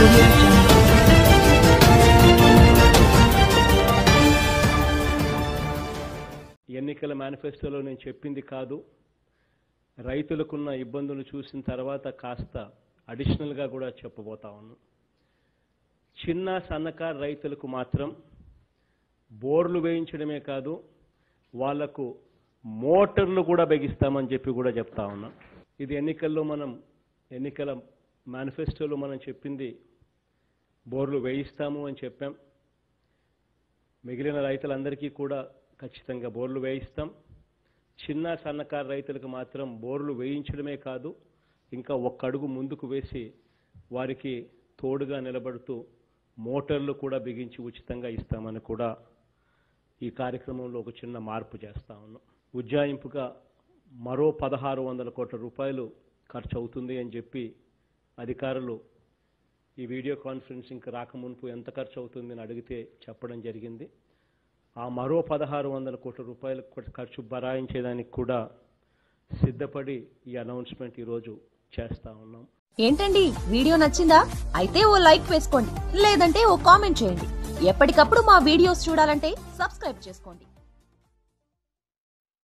Audio Jungle. ఎన్నికల మేనిఫెస్టోలో నేను చెప్పింది కాదు, రైతులకున్న ఇబ్బందులు చూసిన తర్వాత కాస్త అడిషనల్గా కూడా చెప్పబోతా ఉన్నాను. చిన్న సన్నకారు రైతులకు మాత్రం బోర్లు వేయించడమే కాదు, వాళ్లకు మోటార్లు కూడా బిగిస్తామని చెప్పి కూడా చెప్తా ఉన్నాం. ఇది ఎన్నికల మేనిఫెస్టోలో మనం చెప్పింది బోర్లు వేయిస్తాము అని చెప్పాం. మిగిలిన రైతులందరికీ కూడా ఖచ్చితంగా బోర్లు వేయిస్తాం. చిన్న సన్నకారు రైతులకు మాత్రం బోర్లు వేయించడమే కాదు, ఇంకా ఒక్క అడుగు ముందుకు వేసి వారికి తోడుగా నిలబడుతూ మోటార్లు కూడా బిగించి ఉచితంగా ఇస్తామని కూడా ఈ కార్యక్రమంలో ఒక చిన్న మార్పు చేస్తా ఉన్నాం. ఉజ్జాయింపుగా మరో 1600 కోట్ల రూపాయలు ఖర్చు అవుతుంది అని చెప్పి అధికారులు ఈ వీడియో కాన్ఫరెన్సింగ్కి రాకమునుపు ఎంత ఖర్చు అవుతుందని అడిగితే చెప్పడం జరిగింది. ఆ మరో 1600 కోట్ల రూపాయలు ఖర్చు భరాయించేదానికి కూడా సిద్ధపడి ఈ అనౌన్స్మెంట్ ఈరోజు చేస్తా ఉన్నాం. ఏంటండి, వీడియో నచ్చిందా? అయితే ఓ లైక్ వేసుకోండి, లేదంటే ఓ కామెంట్ చేయండి. ఎప్పటికప్పుడు మా వీడియోస్ చూడాలంటే సబ్స్క్రైబ్ చేసుకోండి.